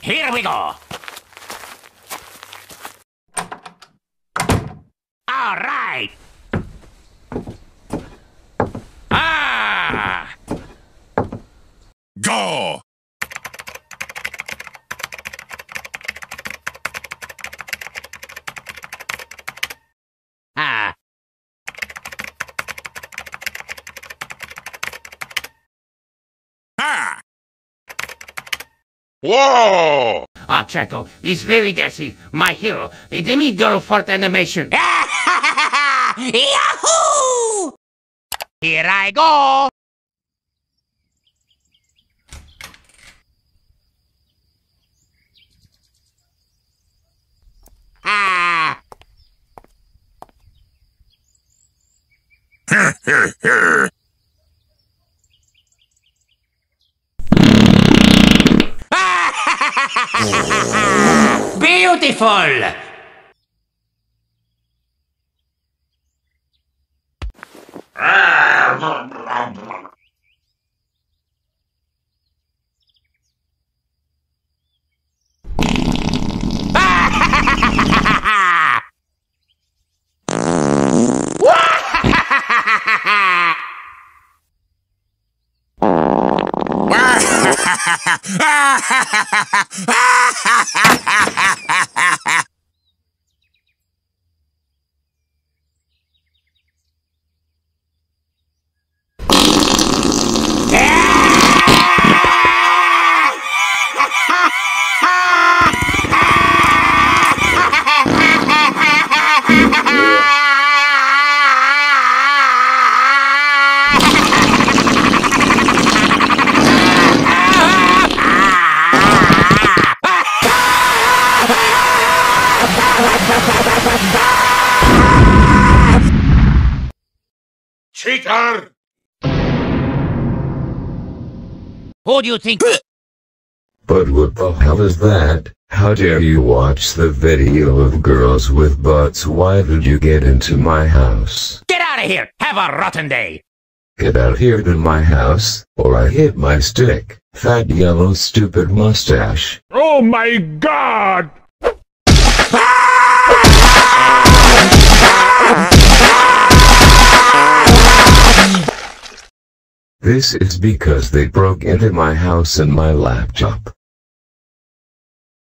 Here we go! All right! Ah! Go! Ah! Ha! Whoa! Ah, Chaco, he's very dashing. My hero. Let me go for the animation. Yahoo! Here I go! Ah! Beautiful! Cheater! Who do you think? But what the hell is that? How dare you watch the video of girls with butts? Why did you get into my house? Get out of here! Have a rotten day! Get out here to my house, or I hit my stick, fat yellow stupid mustache. Oh my god! This is because they broke into my house and my laptop.